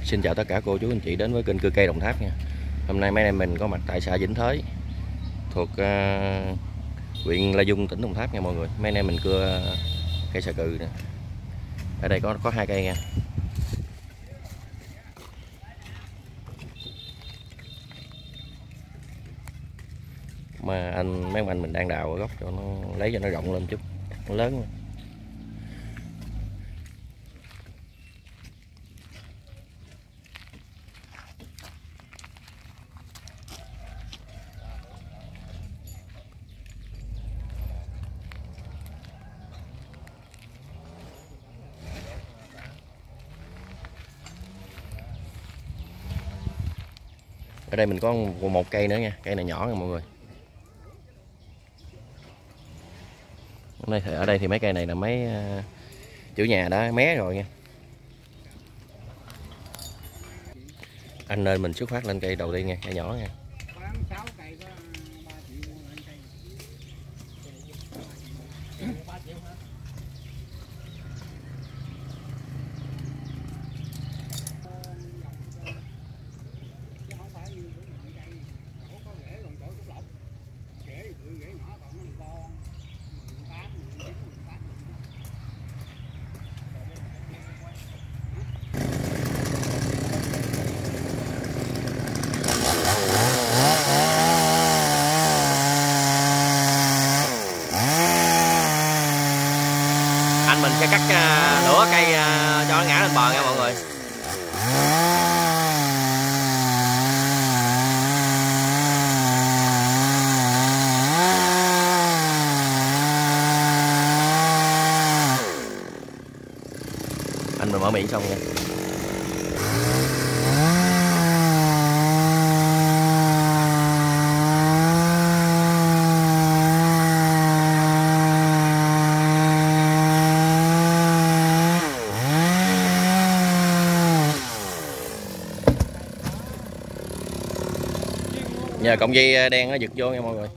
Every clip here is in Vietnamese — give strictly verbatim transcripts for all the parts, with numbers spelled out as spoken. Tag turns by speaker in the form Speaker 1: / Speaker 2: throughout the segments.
Speaker 1: Xin chào tất cả cô chú anh chị đến với kênh Cưa Cây Đồng Tháp nha. Hôm nay mấy anh em mình có mặt tại xã Vĩnh Thới thuộc uh, huyện La Dung, tỉnh Đồng Tháp nha mọi người. Mấy anh em mình cưa cây xà cừ nè. Ở đây có có hai cây nha. Mà anh mấy anh mình đang đào ở gốc cho nó lấy cho nó rộng lên chút, nó lớn. Ở đây mình có một cây nữa nha, cây này nhỏ nha mọi người. Ở đây thì, ở đây thì mấy cây này là mấy uh, chủ nhà đã mé rồi nha. Anh nên mình xuất phát lên cây đầu tiên nha, cây nhỏ nha. Anh mình sẽ cắt uh, lửa cây uh, cho nó ngã lên bờ nha mọi người. Anh mình mở miệng xong nha. Nhờ cọng dây đen nó giật vô nha mọi người.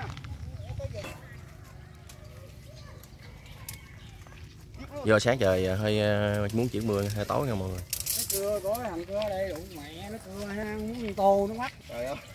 Speaker 1: Do sáng trời hơi muốn chuyển mưa, hơi tối nha mọi người.
Speaker 2: Nó cưa có thằng cưa đây đủ mẹ nó cưa nó muốn tô nó mắt. Trời ơi.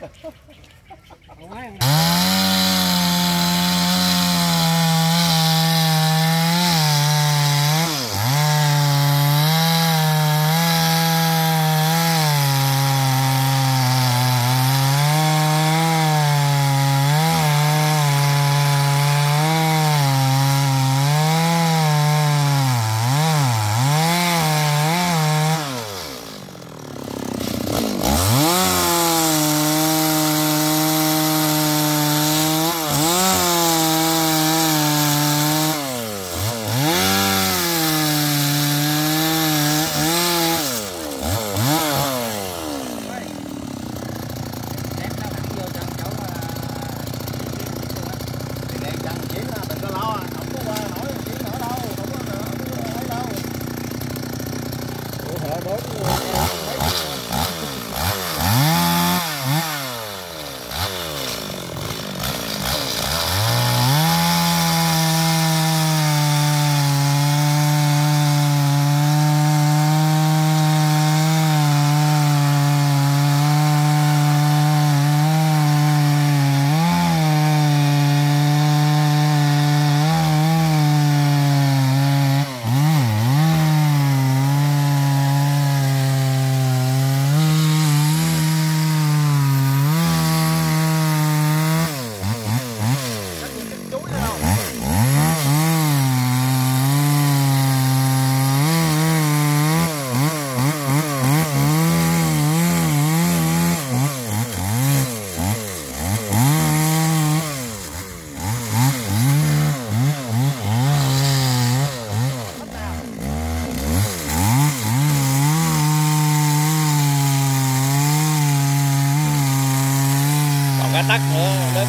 Speaker 2: Cả tắc nữa đất.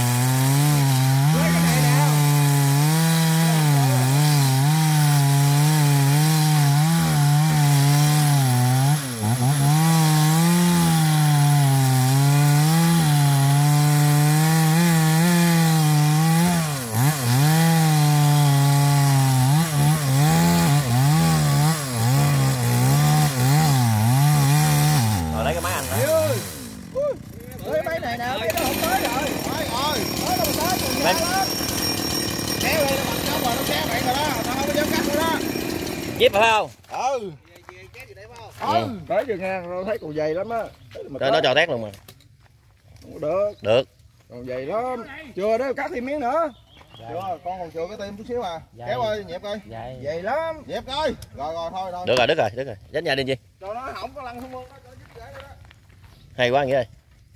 Speaker 1: Chip phải không?
Speaker 3: Ừ. Ừ. Tới giờ ngang rồi thấy còn dày lắm á.
Speaker 1: Đó, nó cho tét luôn mà.
Speaker 3: Được.
Speaker 1: Được.
Speaker 3: Còn dày lắm. Chưa đó, cắt thêm miếng nữa. Chưa, con còn chưa cái tim chút xíu à. Kéo ơi, nhẹp coi. Dày lắm. Nhẹp coi. Rồi rồi thôi thôi.
Speaker 1: Được rồi, được rồi, được rồi. Dánh nhà đi gì?
Speaker 3: Cho nó hỏng có lăn xuống mương đó, cho nó dứt rễ đó.
Speaker 1: Hay quá nghĩa ơi.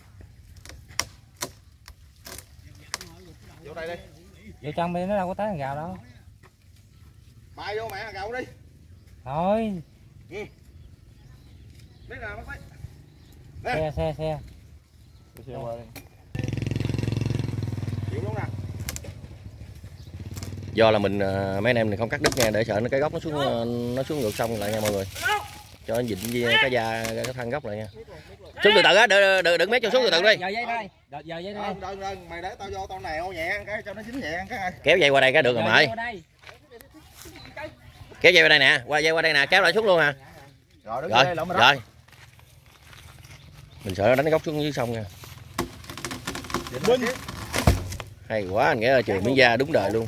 Speaker 3: Vô đây đi.
Speaker 2: Vô trong đi, nó đâu có tới thằng gào đâu.
Speaker 3: Bay vô mẹ gầu đi.
Speaker 2: Thôi.
Speaker 3: Ừ. Biết nào bắt
Speaker 2: Xe xe xe.
Speaker 3: Xe qua đi. Chịu luôn nè.
Speaker 1: Do là mình mấy anh em này không cắt đứt nha, để sợ nó cái gốc nó xuống nó xuống ngược sông lại nha mọi người. Cho nó dịnh cái da cái thân gốc lại nha. Xuống từ từ á, đừng đừng đừng mét cho xuống từ từ đi.
Speaker 2: Giờ dây đây. Giờ dây đây.
Speaker 3: Đừng đừng đừng, mày để tao vô tao nèo nhẹ cái cho nó dính nhẹ cái.
Speaker 1: Kéo dây qua đây cái được rồi mày. Kéo dây qua đây nè, qua dây qua đây nè, kéo lại xuống luôn nè.
Speaker 3: Rồi đứng
Speaker 1: rồi,
Speaker 3: đây, rồi.
Speaker 1: Rồi. Mình sợ nó đánh gốc xuống dưới sông nha. Hay quá anh Nghĩa ơi, trừ miếng da đúng đời luôn.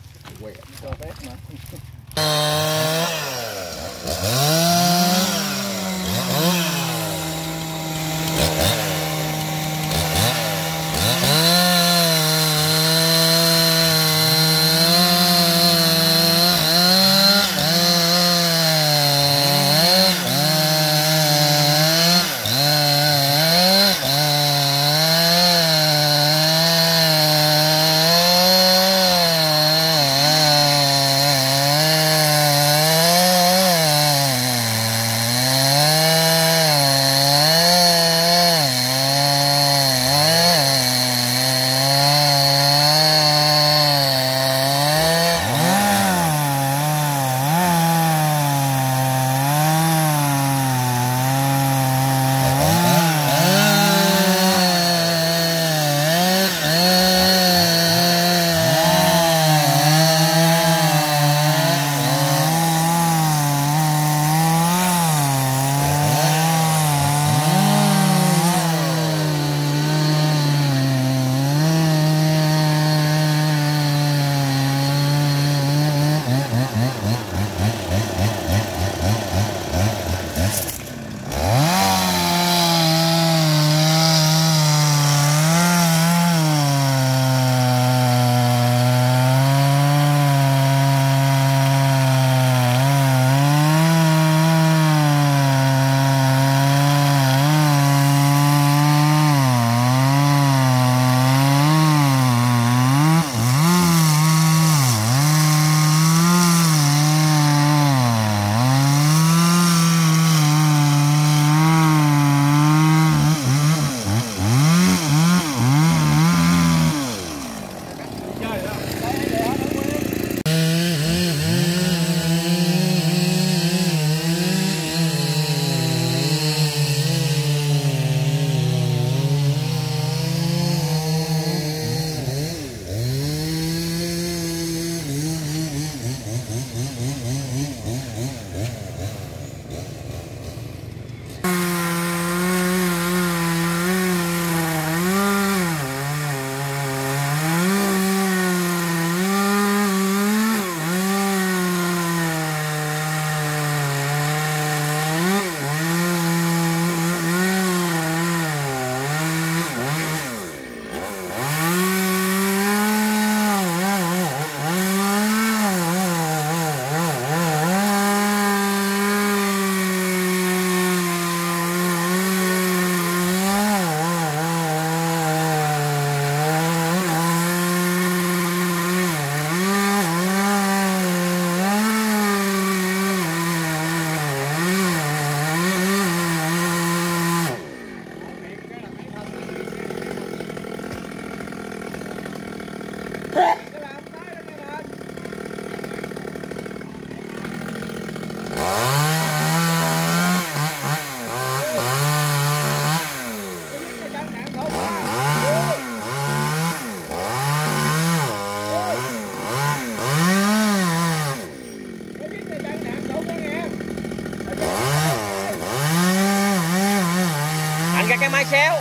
Speaker 1: cái máy xéo.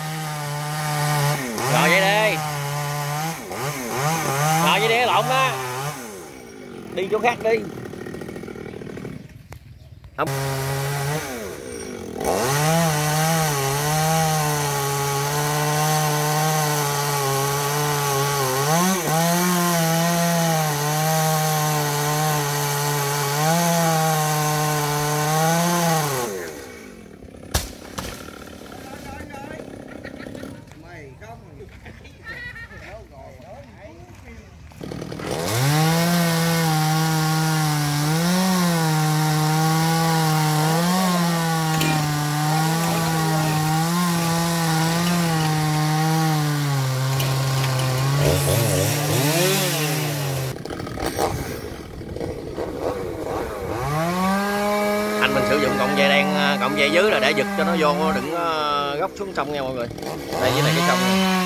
Speaker 1: Rồi vậy đi. Rồi vậy đi lộn đó. Đi chỗ khác đi. Không. Anh mình sử dụng cọng dây đen, cọng dây dưới là để giật cho nó vô, đừng có góc xuống sông nha mọi người. Đây dưới này cái sông này.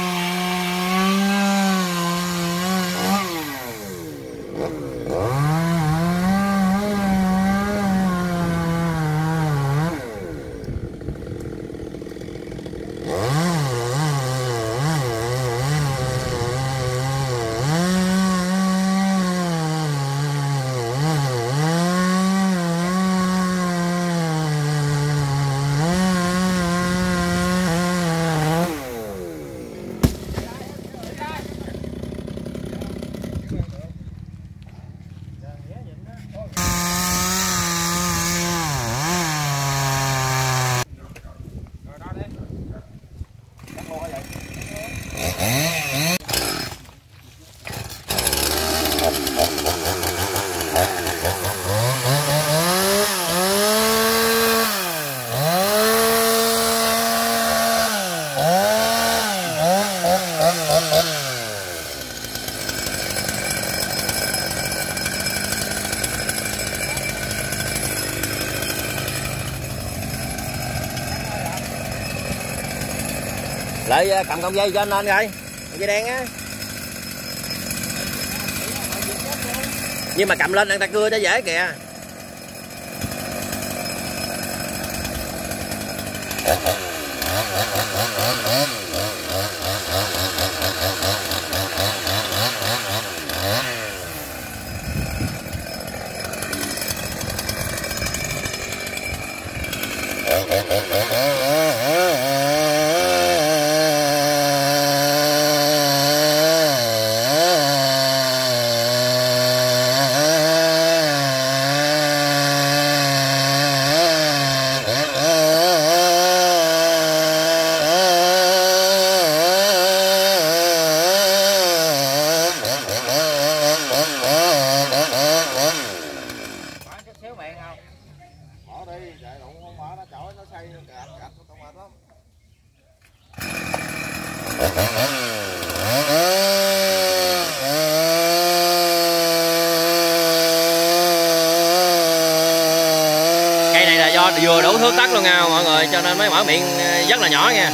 Speaker 1: Lại cầm cọng dây cho anh lên rồi, dây đen á. Nhưng mà cầm lên người ta cưa cho dễ kìa. Cây này là do vừa đủ thước tắc luôn nha mọi người, cho nên mới mở miệng rất là nhỏ nha.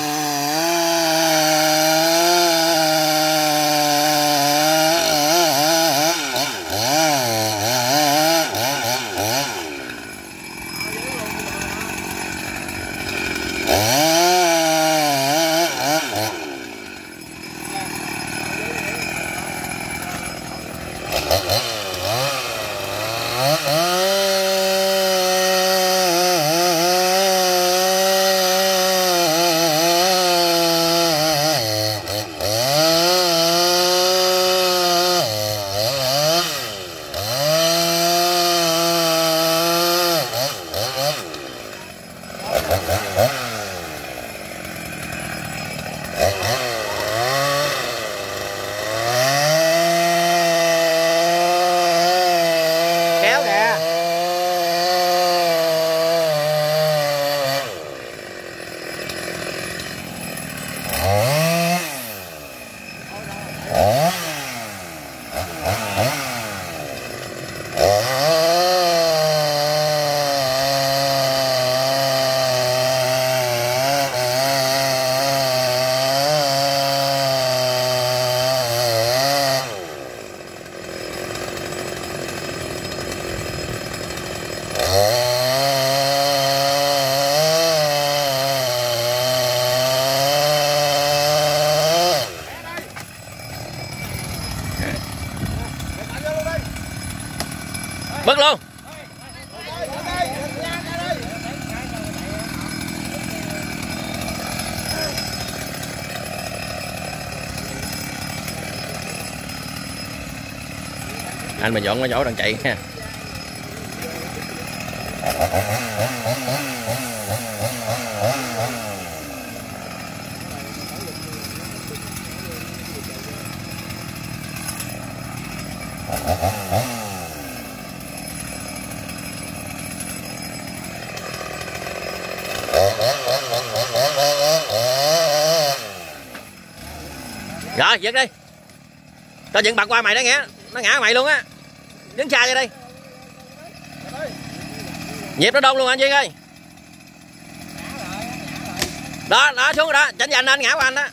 Speaker 1: Bớt luôn. Anh mà dọn cái chỗ đang chạy ha. Rồi giật đi, tao dựng bật qua mày đó nghe, nó ngã mày luôn á, đứng xa ra đi, nhịp nó đông luôn anh Duyên ơi. Đó đó xuống rồi đó, tránh giành anh, ngã của anh đó.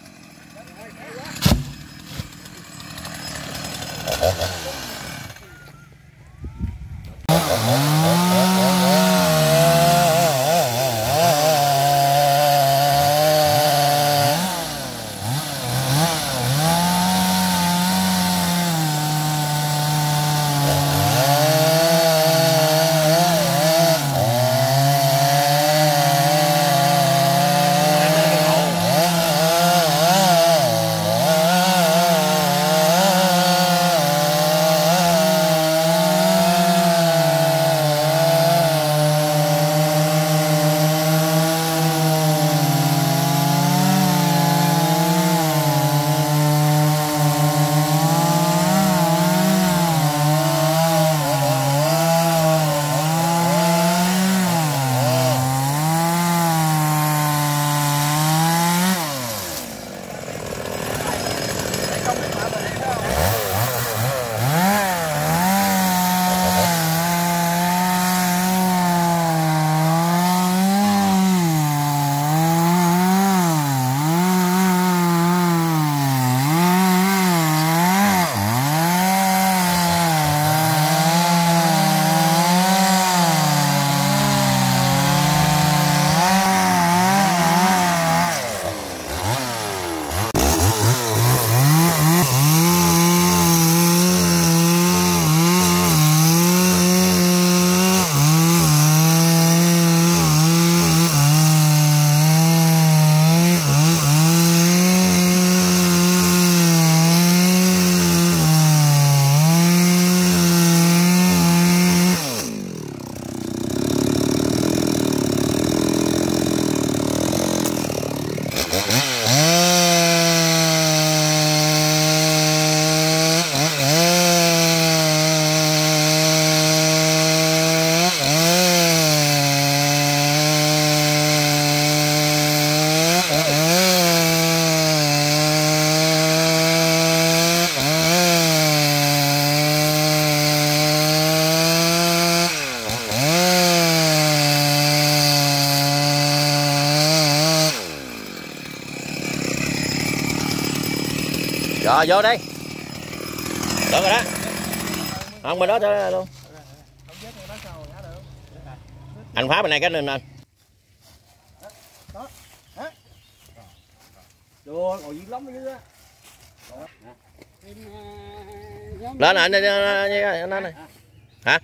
Speaker 1: Rồi vô đi. Được rồi đó. Không bên đó cho luôn. Anh phá bên này cái nên anh.
Speaker 2: Chưa, ngồi dữ lắm dưới á.
Speaker 1: Lên anh đi anh anh này. Hả?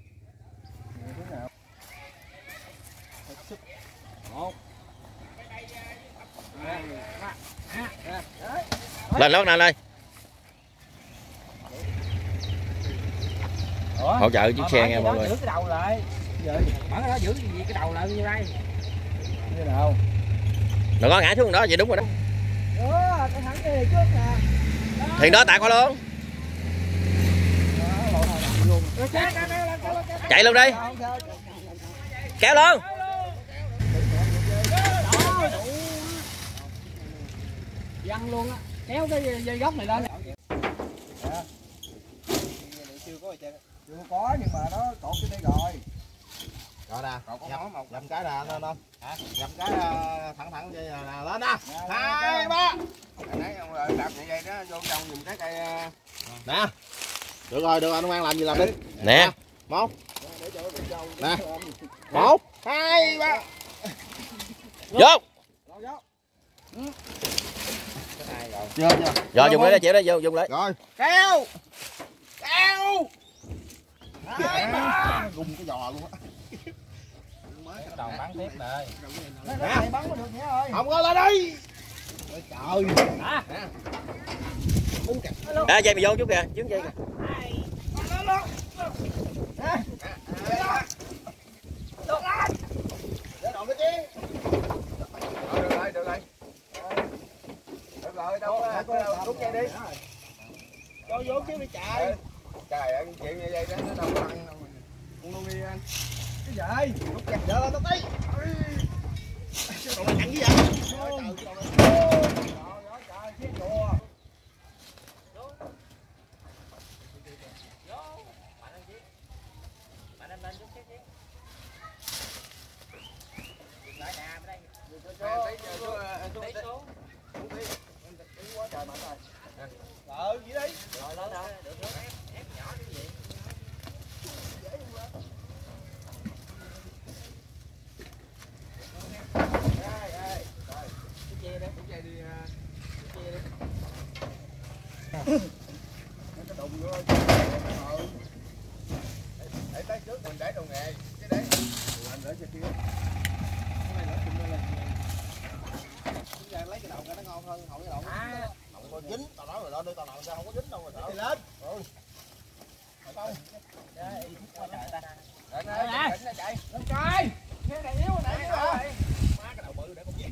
Speaker 1: Lên lót này đây. Hỗ trợ chiếc xe nghe mọi người.
Speaker 2: Giữ cái đầu lại. Giờ bắn cái đó giữ gì cái đầu lại như đây. Như nào?
Speaker 1: Đừng có ngã xuống đó, vậy đúng rồi đó.
Speaker 2: Đó, cái thẳng kia trước nè.
Speaker 1: Thì đó tạt qua luôn. Chạy luôn đi. Kéo luôn.
Speaker 2: Văng luôn á. Kéo cái dây gốc này lên. Chưa có chưa có nhưng mà nó cột cái đây rồi.
Speaker 3: Rồi nè, nhập một dầm cái nè lên lên. Hả? Dầm cái thẳng thẳng vậy là lên nè. Hai ba. Nãy ông đạp vậy vậy đó vô trong dùng cái cây nè. Được rồi, được rồi, nó mang làm gì làm đi.
Speaker 1: Nè.
Speaker 3: Một. Nè. Một, hai, ba.
Speaker 1: Vô.
Speaker 3: Chưa chưa.
Speaker 1: Rồi dùng lấy đó chịu đó, vô dùng lấy.
Speaker 3: Rồi. Kéo. Kéo. Gung cái giò luôn á.
Speaker 2: Đầu bắn tiếp rồi.
Speaker 3: Nè, bắn được nhé ơi. Không có lên đi. Trời. Hả?
Speaker 1: À dây mày vô chút kìa, chướng dây kìa.
Speaker 2: cái trời.
Speaker 3: Trời ơi chuyện như vậy đó nó đâu có ăn đâu. Con nuôi đi anh.
Speaker 2: Cái gì?
Speaker 3: Lúc chặt vợ lên nó tí.
Speaker 2: Cậu mày ăn cái gì?
Speaker 3: Trời trời trời.
Speaker 2: Trời trời chết chùa. Ờ gì đi. Rồi lên rồi. Được rồi ép ép nhỏ như vậy. Đây đây. Rồi. Cái chia đi, cái chia đi. Cái chia đi. Cái đụng nữa.
Speaker 3: Để tới trước mình để đồ nghề cái đấy.
Speaker 2: Anh để cho kia. Cái này nó chừng lên là chúng ta lấy cái đầu nó ngon hơn hậu cái đầu. À,
Speaker 3: Không có dính, tao nói rồi đó, đưa tao nào ra không có dính đâu mà sợ.
Speaker 2: thì lên.
Speaker 3: Ừ.
Speaker 2: Không. Đây, qua trời ta.
Speaker 3: Lên đây, chỉnh nó chạy.
Speaker 2: Lên coi. Cái này yếu nãy nữa rồi.
Speaker 3: Má cái đầu bự để con giết.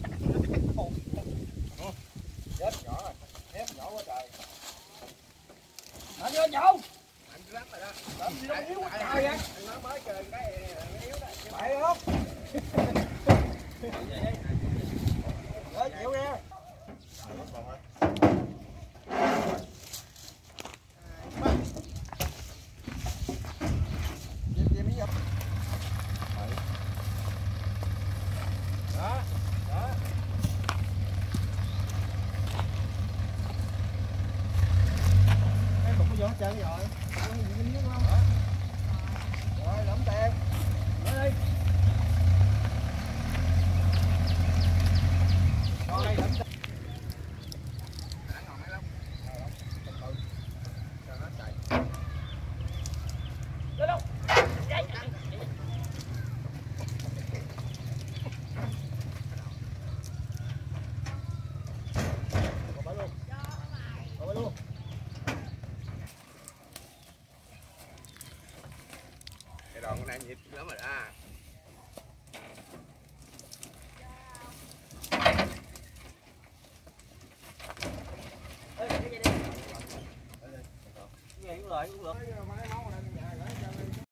Speaker 3: Chết nhỏ rồi. Ép nhỏ quá trời.
Speaker 2: Anh vô chỗ.
Speaker 3: Anh lắm rồi đó.
Speaker 2: Làm gì đâu yếu quá trời
Speaker 3: vậy?
Speaker 2: vậy?
Speaker 3: Anh nói mới chơi cái yếu đó.
Speaker 2: Phải không? Rồi chịu nha. Đó, đó. Em đụng vô hết trơn rồi. Ăn gì cái miếng không? Rồi, lắm tiền. Lên đi. Rồi, lắm tiền. Lên đâu?
Speaker 3: Cái đoạn con này nhịp lắm rồi đó.
Speaker 2: Cái gì cũng lợi cũng được.